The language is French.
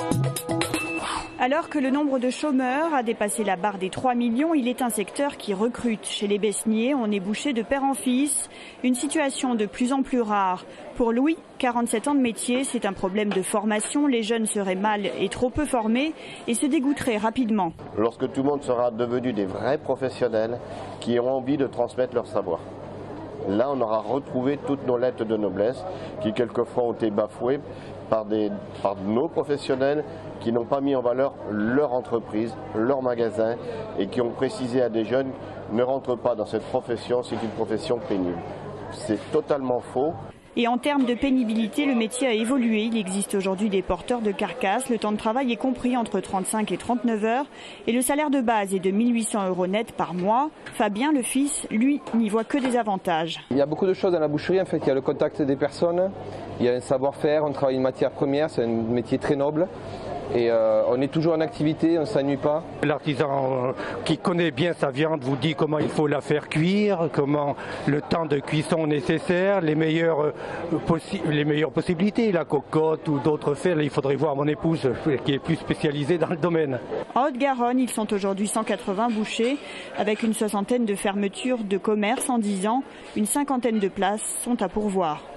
Alors que le nombre de chômeurs a dépassé la barre des 3 millions, il est un secteur qui recrute. Chez les Besniers, on est bouché de père en fils, une situation de plus en plus rare. Pour Louis, 47 ans de métier, c'est un problème de formation. Les jeunes seraient mal et trop peu formés et se dégoûteraient rapidement. Lorsque tout le monde sera devenu des vrais professionnels qui auront envie de transmettre leur savoir. Là, on aura retrouvé toutes nos lettres de noblesse qui quelquefois ont été bafouées par nos professionnels qui n'ont pas mis en valeur leur entreprise, leur magasin et qui ont précisé à des jeunes ne rentre pas dans cette profession, c'est une profession pénible. C'est totalement faux. Et en termes de pénibilité, le métier a évolué. Il existe aujourd'hui des porteurs de carcasses. Le temps de travail est compris entre 35 et 39 heures. Et le salaire de base est de 1 800 € net par mois. Fabien, le fils, lui, n'y voit que des avantages. Il y a beaucoup de choses dans la boucherie. En fait, il y a le contact des personnes, il y a un savoir-faire, on travaille une matière première, c'est un métier très noble. Et on est toujours en activité, on ne s'ennuie pas. L'artisan qui connaît bien sa viande vous dit comment il faut la faire cuire, comment le temps de cuisson nécessaire, les meilleures possibilités, la cocotte ou d'autres faits. Il faudrait voir mon épouse qui est plus spécialisée dans le domaine. En Haute-Garonne, ils sont aujourd'hui 180 bouchers, avec une soixantaine de fermetures de commerce en 10 ans. Une cinquantaine de places sont à pourvoir.